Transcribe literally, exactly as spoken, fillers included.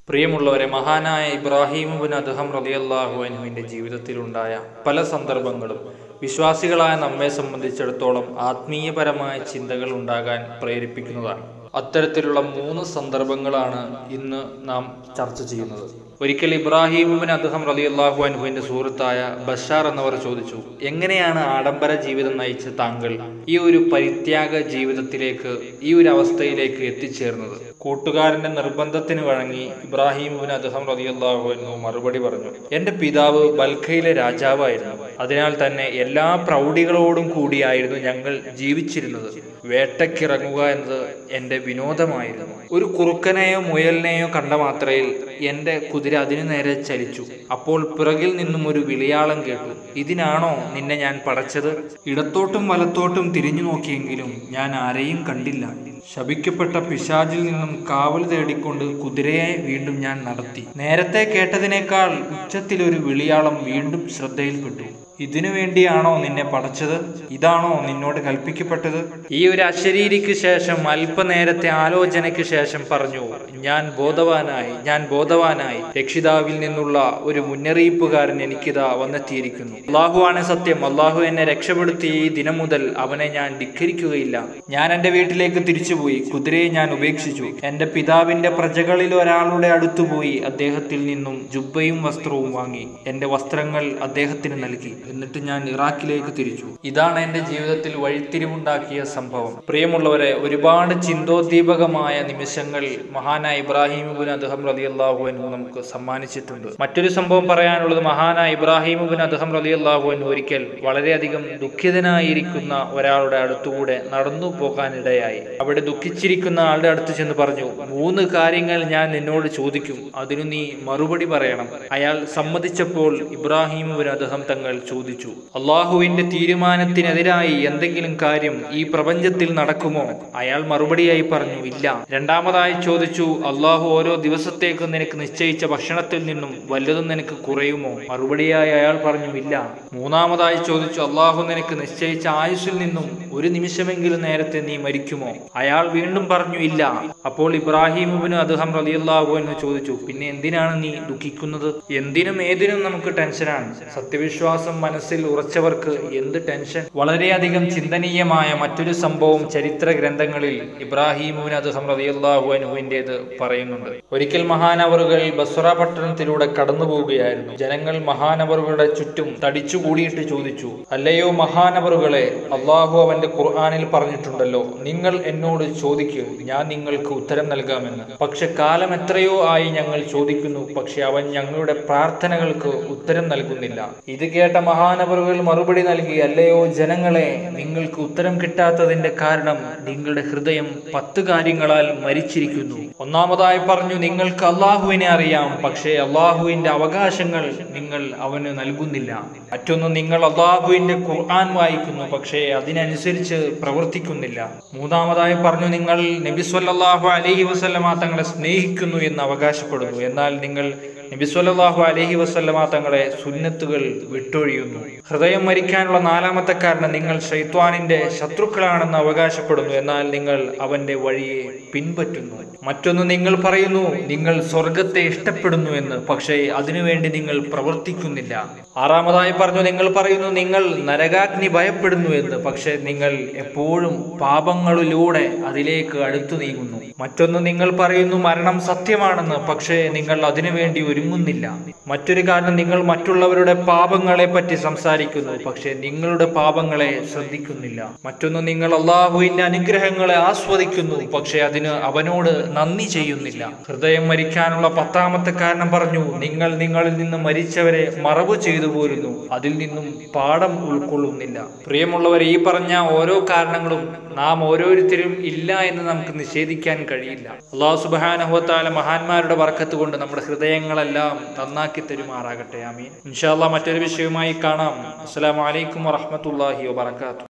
പ്രിയമുള്ളവരെ, മഹാനായ ഇബ്രാഹിം ഇബ്നു അദ്ഹം റളിയല്ലാഹു അൻഹുവിൻ്റെ ജീവിതത്തിലുണ്ടായ പല സന്ദർഭങ്ങളും വിശ്വാസികളായ നമ്മെ സംബന്ധിച്ചിടത്തോളം ആത്മീയപരമായ ചിന്തകൾ ഉണ്ടാകാൻ പ്രേരിപ്പിക്കുന്നതാണ്. അത്തരത്തിലുള്ള മൂന്ന് സന്ദർഭങ്ങളാണ് ഇന്ന് നാം ചർച്ച ചെയ്യുന്നത്. ഒരിക്കൽ ഇബ്രാഹിം ഇബ്നു അദ്ഹം റളിയല്ലാഹു അൻഹുവിൻ്റെ സുഹൃത്തായ ബഷാർ എന്നവർ ചോദിച്ചു, എങ്ങനെയാണ് ആഡംബര ജീവിതം നയിച്ച താങ്കൾ ഈ ഒരു പരിത്യാഗ ജീവിതത്തിലേക്ക്, ഈ ഒരു അവസ്ഥയിലേക്ക് എത്തിച്ചേർന്നത്? കൂട്ടുകാരന്റെ നിർബന്ധത്തിന് വഴങ്ങി ഇബ്രാഹിം ഇബ്നു അദ്ഹം റളിയല്ലാഹു അൻഹു മറുപടി പറഞ്ഞു, എന്റെ പിതാവ് ബൽഖയിലെ രാജാവായിരുന്നു. അതിനാൽ തന്നെ എല്ലാ പ്രൗഢികളോടും കൂടിയായിരുന്നു ഞങ്ങൾ ജീവിച്ചിരുന്നത്. വേട്ടക്കിറങ്ങുക എന്നത് എന്റെ വിനോദമായിരുന്നു. ഒരു കുറുക്കനെയോ മുയലിനെയോ കണ്ട മാത്രയിൽ എന്റെ കുതിര അതിനു നേരെ ചലിച്ചു. അപ്പോൾ പിറകിൽ നിന്നും ഒരു വിളിയാളം കേട്ടു, ഇതിനാണോ നിന്നെ ഞാൻ പടച്ചത്? ഇടത്തോട്ടും വലത്തോട്ടും തിരിഞ്ഞു നോക്കിയെങ്കിലും ഞാൻ ആരെയും കണ്ടില്ല. ശപിക്കപ്പെട്ട പിശാചിൽ നിന്നും കാവൽ തേടിക്കൊണ്ട് കുതിരയെ വീണ്ടും ഞാൻ നടത്തി. നേരത്തെ കേട്ടതിനേക്കാൾ ഉച്ചത്തിലൊരു വിളിയാളം വീണ്ടും ശ്രദ്ധയിൽപ്പെട്ടു. ഇതിനു വേണ്ടിയാണോ നിന്നെ പടച്ചത്? ഇതാണോ നിന്നോട് കൽപ്പിക്കപ്പെട്ടത്? ഈ ഒരു അശരീരിക്ക് ശേഷം അല്പനേരത്തെ ആലോചനയ്ക്ക് ശേഷം പറഞ്ഞു, ഞാൻ ബോധവാനായി ഞാൻ ബോധവാനായി രക്ഷിതാവിൽ നിന്നുള്ള ഒരു മുന്നറിയിപ്പുകാരൻ എനിക്കിതാ വന്നെത്തിയിരിക്കുന്നു. അള്ളാഹു ആണ് സത്യം. അള്ളാഹു എന്നെ രക്ഷപ്പെടുത്തിയ ഈ ദിനം മുതൽ അവനെ ഞാൻ ധിക്കരിക്കുകയില്ല. ഞാൻ എന്റെ വീട്ടിലേക്ക് തിരിച്ചുപോയി. കുതിരയെ ഞാൻ ഉപേക്ഷിച്ചു. എന്റെ പിതാവിന്റെ പ്രജകളിൽ ഒരാളുടെ അടുത്തുപോയി അദ്ദേഹത്തിൽ നിന്നും ജുബ്ബയും വസ്ത്രവും വാങ്ങി എന്റെ വസ്ത്രങ്ങൾ അദ്ദേഹത്തിന് നൽകി. എന്നിട്ട് ഞാൻ ഇറാഖിലേക്ക് തിരിച്ചു. ഇതാണ് എന്റെ ജീവിതത്തിൽ വഴിത്തിരിവുണ്ടാക്കിയ സംഭവം. പ്രിയമുള്ളവരെ, ഒരുപാട് ചിന്തോദ്ദീപകമായ നിമിഷങ്ങൾ മഹാനായ ഇബ്രാഹിം ഇബ്നു അദ്ഹം റളിയല്ലാഹു അൻഹു നമുക്ക് സമ്മാനിച്ചിട്ടുണ്ട്. മറ്റൊരു സംഭവം പറയാനുള്ളത്, മഹാനായ ഇബ്രാഹിം ഇബ്നു അദ്ഹം റളിയല്ലാഹു അൻഹു ഒരിക്കൽ വളരെയധികം ദുഃഖിതനായിരിക്കുന്ന ഒരാളുടെ അടുത്തുകൂടെ നടന്നു പോകാനിടയായി. അവിടെ ദുഃഖിച്ചിരിക്കുന്ന ആളുടെ അടുത്ത് ചെന്ന് പറഞ്ഞു, മൂന്ന് കാര്യങ്ങൾ ഞാൻ നിന്നോട് ചോദിക്കും, അതിനു നീ മറുപടി പറയണം. അയാൾ സമ്മതിച്ചപ്പോൾ ഇബ്രാഹിം ഇബ്നു അദ്ഹം തങ്ങൾ ചോദിച്ചു, അള്ളാഹുവിന്റെ തീരുമാനത്തിനെതിരായി എന്തെങ്കിലും കാര്യം ഈ പ്രപഞ്ചത്തിൽ നടക്കുമോ? അയാൾ മറുപടിയായി പറഞ്ഞു, ഇല്ല. രണ്ടാമതായി ചോദിച്ചു, അള്ളാഹു ഓരോ ദിവസത്തേക്കും നിനക്ക് നിശ്ചയിച്ച ഭക്ഷണത്തിൽ നിന്നും വല്ലതും നിനക്ക് കുറയുമോ? മറുപടിയായി അയാൾ പറഞ്ഞു, ഇല്ല. മൂന്നാമതായി ചോദിച്ചു, അള്ളാഹു നിനക്ക് നിശ്ചയിച്ച ആയുസ്സിൽ നിന്നും ഒരു നിമിഷമെങ്കിലും നേരത്തെ നീ മരിക്കുമോ? അയാൾ വീണ്ടും പറഞ്ഞു, ഇല്ല. അപ്പോൾ ഇബ്രാഹിം ഇബ്നു അദ്ഹം റളിയല്ലാഹു അൻഹു ചോദിച്ചു, പിന്നെ എന്തിനാണ് നീ ദുഃഖിക്കുന്നത്? എന്തിനും ഏതിനും നമുക്ക് ടെൻഷനാണ്. സത്യവിശ്വാസം മനസ്സിൽ ഉറച്ചവർക്ക് എന്ത് ടെൻഷൻ? വളരെയധികം ചിന്തനീയമായ മറ്റൊരു സംഭവം ചരിത്ര ഗ്രന്ഥങ്ങളിൽ ഇബ്രാഹിം ഇബ്നു അദ്ഹം റളിയല്ലാഹു അൻഹുവിൻ്റേത് പറയുന്നുണ്ട്. ഒരിക്കൽ മഹാനവറുകൾ ബസ്ര പട്ടണത്തിലൂടെ കടന്നു പോവുകയായിരുന്നു. ജനങ്ങൾ മഹാനവറുകളുടെ ചുറ്റും തടിച്ചുകൂടിയിട്ട് ചോദിച്ചു, അല്ലയോ മഹാനവറുകളെ, അള്ളാഹു അവന്റെ ഖുർആനിൽ പറഞ്ഞിട്ടുണ്ടല്ലോ, നിങ്ങൾ എന്നോട് ചോദിക്കൂ, ഞാൻ നിങ്ങൾക്ക് ഉത്തരം നൽകാമെന്ന്. പക്ഷെ കാലം എത്രയോ ആയി ഞങ്ങൾ ചോദിക്കുന്നു, പക്ഷെ അവൻ ഞങ്ങളുടെ പ്രാർത്ഥനകൾക്ക് ഉത്തരം നൽകുന്നില്ല. ഇത് കേട്ട മഹാനവറുകൾ മറുപടി നൽകി, അല്ലയോ ജനങ്ങളെ, നിങ്ങൾക്ക് ഉത്തരം കിട്ടാത്തതിന്റെ കാരണം നിങ്ങളുടെ ഹൃദയം പത്ത് കാര്യങ്ങളാൽ മരിച്ചിരിക്കുന്നു. ഒന്നാമതായി പറഞ്ഞു, നിങ്ങൾക്ക് അള്ളാഹുവിനെ അറിയാം, പക്ഷേ അള്ളാഹുവിന്റെ അവകാശങ്ങൾ നിങ്ങൾ അവന് നൽകുന്നില്ല. മറ്റൊന്ന്, നിങ്ങൾ അള്ളാഹുവിന്റെ ഖുർആൻ വായിക്കുന്നു, പക്ഷേ അതിനനുസരിച്ച് പ്രവർത്തിക്കുന്നില്ല. മൂന്നാമതായി പറഞ്ഞു, നിങ്ങൾ നബി സ്വല്ലല്ലാഹു അലൈഹി വസല്ലമ തങ്ങളെ സ്നേഹിക്കുന്നു എന്ന് അവകാശപ്പെടുന്നു, എന്നാൽ നിങ്ങൾ നബി സ്വല്ലല്ലാഹു അലൈഹി വസല്ലമ തങ്ങളെ സുന്നത്തുകൾ വിട്ടൊഴിയുന്നു. ഹൃദയം മരിക്കാനുള്ള നാലാമത്തെ കാരണം, നിങ്ങൾ ശൈത്വാനിന്റെ ശത്രുക്കളാണെന്ന് അവകാശപ്പെടുന്നു, എന്നാൽ നിങ്ങൾ അവന്റെ വഴിയെ പിൻപറ്റുന്നു. മറ്റൊന്ന്, നിങ്ങൾ പറയുന്നു നിങ്ങൾ സ്വർഗത്തെ ഇഷ്ടപ്പെടുന്നു എന്ന്, പക്ഷേ അതിനുവേണ്ടി നിങ്ങൾ പ്രവർത്തിക്കുന്നില്ല. ആറാമതായി പറഞ്ഞു, നിങ്ങൾ പറയുന്നു നിങ്ങൾ നരകാഗ്നി ഭയപ്പെടുന്നു എന്ന്, പക്ഷെ നിങ്ങൾ എപ്പോഴും പാപങ്ങളിലൂടെ അതിലേക്ക് അടുത്തു നീങ്ങുന്നു. മറ്റൊന്ന്, നിങ്ങൾ പറയുന്നു മരണം സത്യമാണെന്ന്, പക്ഷേ നിങ്ങൾ അതിനുവേണ്ടി ഒരുങ്ങുന്നില്ല. മറ്റൊരു കാരണം, നിങ്ങൾ മറ്റുള്ളവരുടെ പാപങ്ങളെ പറ്റി സംസാരിക്കുന്നു, പക്ഷെ നിങ്ങളുടെ പാപങ്ങളെ ശ്രദ്ധിക്കുന്നില്ല. മറ്റൊന്ന്, നിങ്ങൾ അള്ളാഹുവിന്റെ അനുഗ്രഹങ്ങളെ ആസ്വദിക്കുന്നു, പക്ഷെ അതിന് അവനോട് നന്ദി ചെയ്യുന്നില്ല. ഹൃദയം മരിക്കാനുള്ള പത്താമത്തെ കാരണം പറഞ്ഞു, നിങ്ങൾ നിങ്ങളിൽ നിന്ന് മരിച്ചവരെ മറവ് ചെയ്തു പോരുന്നു, അതിൽ നിന്നും പാഠം ഉൾക്കൊള്ളുന്നില്ല. പ്രിയമുള്ളവർ, ഈ പറഞ്ഞ ഓരോ കാരണങ്ങളും നാം ഓരോരുത്തരും ഇല്ല എന്ന് നമുക്ക് നിഷേധിക്കാൻ കഴിയില്ല. അല്ലാഹു സുബ്ഹാനഹു വ തആല മഹാന്മാരുടെ ബർക്കത്ത് കൊണ്ട് നമ്മുടെ ഹൃദയങ്ങളെല്ലാം നന്നാക്കി തരുമാറാകട്ടെ. ആമീൻ. ഇൻഷാ അല്ലാഹ് മറ്റൊരു വിഷയവുമായി കാണാം. അസ്സലാമു അലൈക്കും വറഹ്മത്തുള്ളാഹി വബറകാതുഹു.